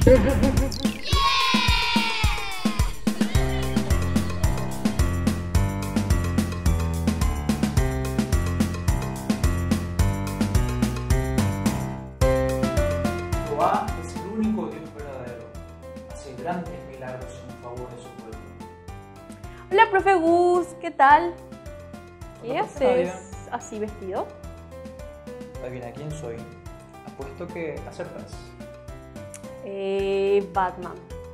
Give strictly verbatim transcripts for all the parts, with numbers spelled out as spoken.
Jehová es el único Dios verdadero, hace grandes milagros en favor de su pueblo. Hola, profe Gus, ¿qué tal? ¿Qué Hola, haces Nadia. así vestido? Adivina quién soy. Apuesto que acertas. Eh, Batman.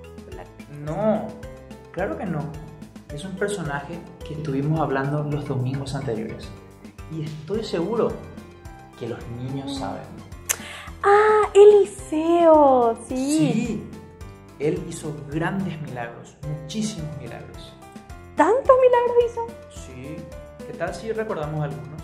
No, claro que no. Es un personaje que estuvimos hablando los domingos anteriores. Y estoy seguro que los niños saben. Ah, Eliseo, sí. Sí, él hizo grandes milagros, muchísimos milagros. ¿Tantos milagros hizo? Sí, ¿qué tal si recordamos algunos?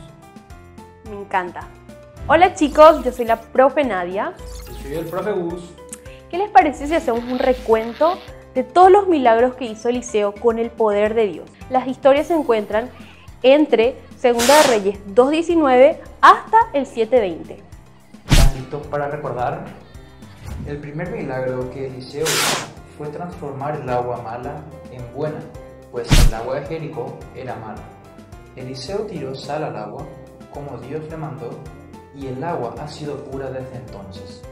Me encanta. Hola chicos, yo soy la profe Nadia. Yo soy el profe Gus. ¿Qué les parece si hacemos un recuento de todos los milagros que hizo Eliseo con el poder de Dios? Las historias se encuentran entre Segunda de Reyes dos diecinueve hasta el siete veinte. ¿Están listos para recordar? El primer milagro que Eliseo hizo fue transformar el agua mala en buena, pues el agua de Jericó era mala. Eliseo tiró sal al agua, como Dios le mandó, y el agua ha sido pura desde entonces.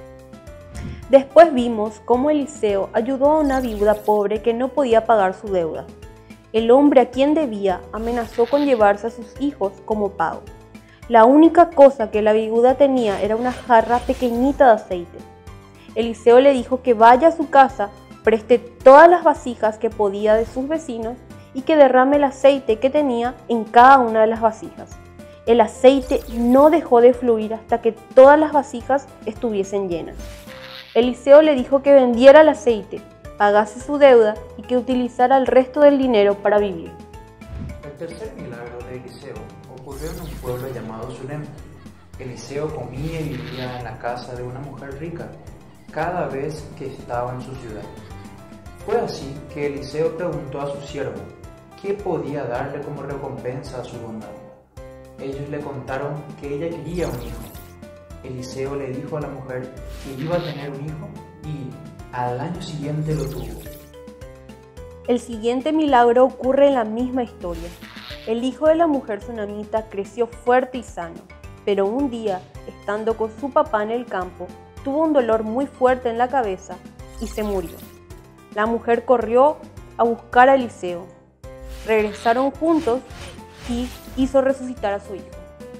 Después vimos cómo Eliseo ayudó a una viuda pobre que no podía pagar su deuda. El hombre a quien debía amenazó con llevarse a sus hijos como pago. La única cosa que la viuda tenía era una jarra pequeñita de aceite. Eliseo le dijo que vaya a su casa, preste todas las vasijas que podía de sus vecinos y que derrame el aceite que tenía en cada una de las vasijas. El aceite no dejó de fluir hasta que todas las vasijas estuviesen llenas. Eliseo le dijo que vendiera el aceite, pagase su deuda y que utilizara el resto del dinero para vivir. El tercer milagro de Eliseo ocurrió en un pueblo llamado Sunem. Eliseo comía y vivía en la casa de una mujer rica cada vez que estaba en su ciudad. Fue así que Eliseo preguntó a su siervo qué podía darle como recompensa a su bondad. Ellos le contaron que ella quería un hijo. Eliseo le dijo a la mujer que iba a tener un hijo y al año siguiente lo tuvo. El siguiente milagro ocurre en la misma historia. El hijo de la mujer sunamita creció fuerte y sano, pero un día, estando con su papá en el campo, tuvo un dolor muy fuerte en la cabeza y se murió. La mujer corrió a buscar a Eliseo. Regresaron juntos y hizo resucitar a su hijo.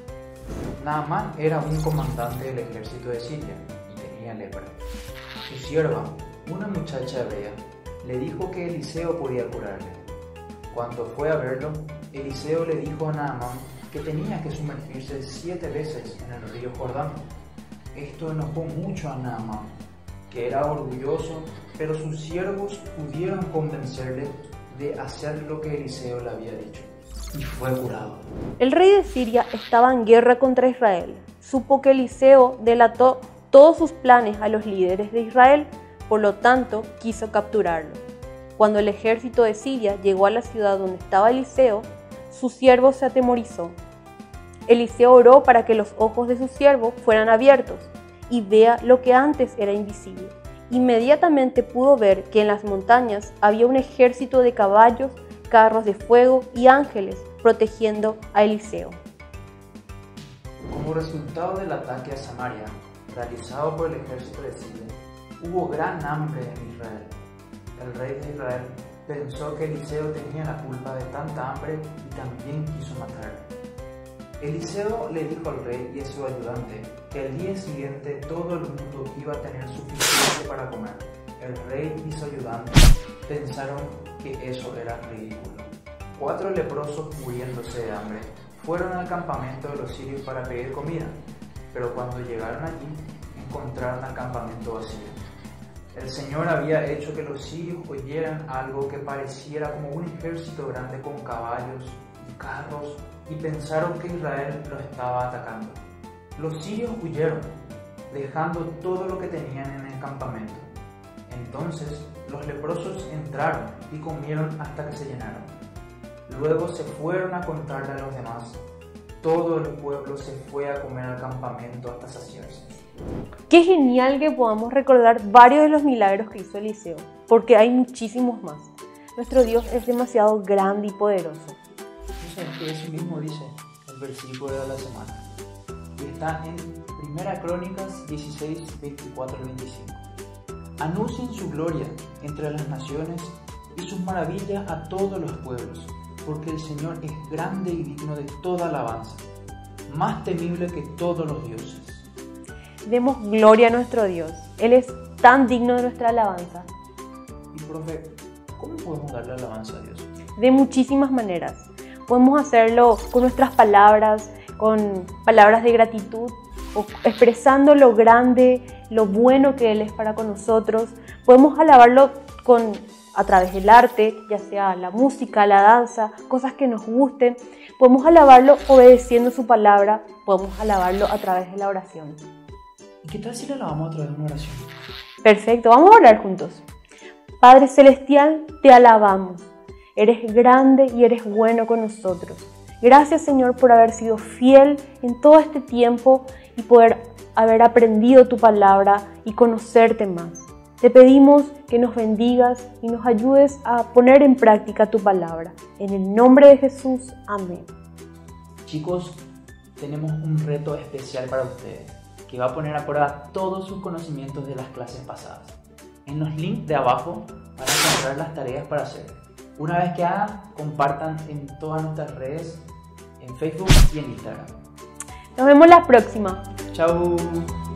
Naamán era un comandante del ejército de Siria y tenía lepra. Su sierva, una muchacha hebrea, le dijo que Eliseo podía curarle. Cuando fue a verlo, Eliseo le dijo a Naamán que tenía que sumergirse siete veces en el río Jordán. Esto enojó mucho a Naamán, que era orgulloso, pero sus siervos pudieron convencerle de hacer lo que Eliseo le había dicho, y fue curado. El rey de Siria estaba en guerra contra Israel. Supo que Eliseo delató todos sus planes a los líderes de Israel, por lo tanto quiso capturarlo. Cuando el ejército de Siria llegó a la ciudad donde estaba Eliseo, su siervo se atemorizó. Eliseo oró para que los ojos de su siervo fueran abiertos y vea lo que antes era invisible. Inmediatamente pudo ver que en las montañas había un ejército de caballos, carros de fuego y ángeles protegiendo a Eliseo. Como resultado del ataque a Samaria, realizado por el ejército de Siria, hubo gran hambre en Israel. El rey de Israel pensó que Eliseo tenía la culpa de tanta hambre y también quiso matarlo. Eliseo le dijo al rey y a su ayudante que al día siguiente todo el mundo iba a tener suficiente para comer. El rey y su ayudante pensaron que eso era ridículo. Cuatro leprosos, muriéndose de hambre, fueron al campamento de los sirios para pedir comida, pero cuando llegaron allí, encontraron el campamento vacío. El Señor había hecho que los sirios oyeran algo que pareciera como un ejército grande con caballos y carros y pensaron que Israel los estaba atacando. Los sirios huyeron, dejando todo lo que tenían en el campamento. Entonces los leprosos entraron y comieron hasta que se llenaron. Luego se fueron a contarle a los demás. Todo el pueblo se fue a comer al campamento hasta saciarse. Qué genial que podamos recordar varios de los milagros que hizo Eliseo, porque hay muchísimos más. Nuestro Dios es demasiado grande y poderoso. Eso, eso mismo dice el versículo de la semana. Y está en Primera Crónicas dieciséis, veinticuatro al veinticinco. Anuncien su gloria entre las naciones y sus maravillas a todos los pueblos, porque el Señor es grande y digno de toda alabanza, más temible que todos los dioses. Demos gloria a nuestro Dios. Él es tan digno de nuestra alabanza. Y profe, ¿cómo podemos darle alabanza a Dios? De muchísimas maneras. Podemos hacerlo con nuestras palabras, con palabras de gratitud, o expresando lo grande, lo bueno que Él es para con nosotros. Podemos alabarlo con, a través del arte, ya sea la música, la danza, cosas que nos gusten. Podemos alabarlo obedeciendo su palabra, podemos alabarlo a través de la oración. ¿Y qué tal si le alabamos a través de una oración? Perfecto, vamos a orar juntos. Padre Celestial, te alabamos. Eres grande y eres bueno con nosotros. Gracias, Señor, por haber sido fiel en todo este tiempo y poder haber aprendido tu palabra y conocerte más. Te pedimos que nos bendigas y nos ayudes a poner en práctica tu palabra. En el nombre de Jesús, amén. Chicos, tenemos un reto especial para ustedes, que va a poner a prueba todos sus conocimientos de las clases pasadas. En los links de abajo van a encontrar las tareas para hacer. Una vez que hagan, compartan en todas nuestras redes, en Facebook y en Instagram. Nos vemos la próxima. Chao.